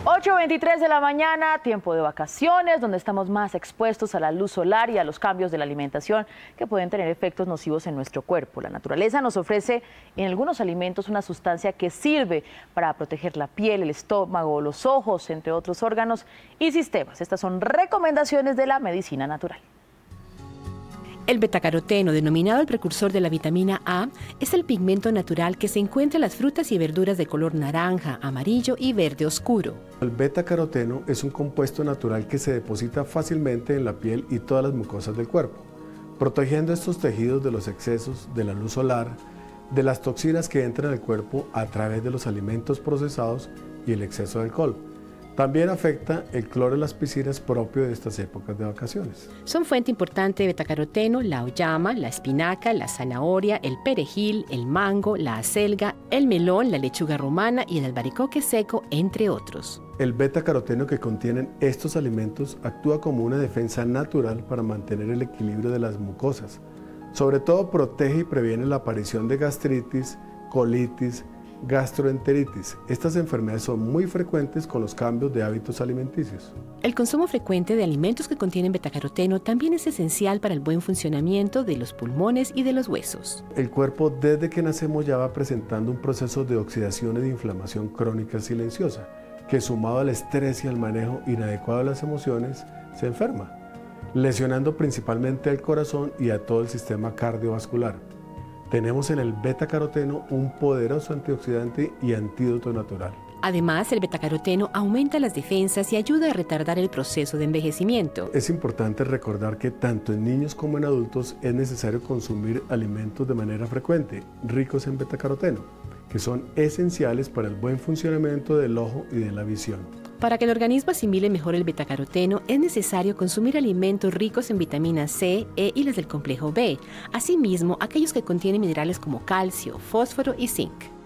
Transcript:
8:23 de la mañana, tiempo de vacaciones, donde estamos más expuestos a la luz solar y a los cambios de la alimentación que pueden tener efectos nocivos en nuestro cuerpo. La naturaleza nos ofrece en algunos alimentos una sustancia que sirve para proteger la piel, el estómago, los ojos, entre otros órganos y sistemas. Estas son recomendaciones de la medicina natural. El betacaroteno, denominado el precursor de la vitamina A, es el pigmento natural que se encuentra en las frutas y verduras de color naranja, amarillo y verde oscuro. El betacaroteno es un compuesto natural que se deposita fácilmente en la piel y todas las mucosas del cuerpo, protegiendo estos tejidos de los excesos de la luz solar, de las toxinas que entran al cuerpo a través de los alimentos procesados y el exceso de alcohol. También afecta el cloro en las piscinas propio de estas épocas de vacaciones. Son fuente importante de betacaroteno la auyama, la espinaca, la zanahoria, el perejil, el mango, la acelga, el melón, la lechuga romana y el albaricoque seco, entre otros. El betacaroteno que contienen estos alimentos actúa como una defensa natural para mantener el equilibrio de las mucosas. Sobre todo protege y previene la aparición de gastritis, colitis, gastroenteritis. Estas enfermedades son muy frecuentes con los cambios de hábitos alimenticios. El consumo frecuente de alimentos que contienen betacaroteno también es esencial para el buen funcionamiento de los pulmones y de los huesos. El cuerpo desde que nacemos ya va presentando un proceso de oxidación y de inflamación crónica silenciosa, que sumado al estrés y al manejo inadecuado de las emociones, se enferma, lesionando principalmente al corazón y a todo el sistema cardiovascular. Tenemos en el betacaroteno un poderoso antioxidante y antídoto natural. Además, el betacaroteno aumenta las defensas y ayuda a retardar el proceso de envejecimiento. Es importante recordar que tanto en niños como en adultos es necesario consumir alimentos de manera frecuente, ricos en betacaroteno, que son esenciales para el buen funcionamiento del ojo y de la visión. Para que el organismo asimile mejor el betacaroteno, es necesario consumir alimentos ricos en vitaminas C, E y las del complejo B. Asimismo, aquellos que contienen minerales como calcio, fósforo y zinc.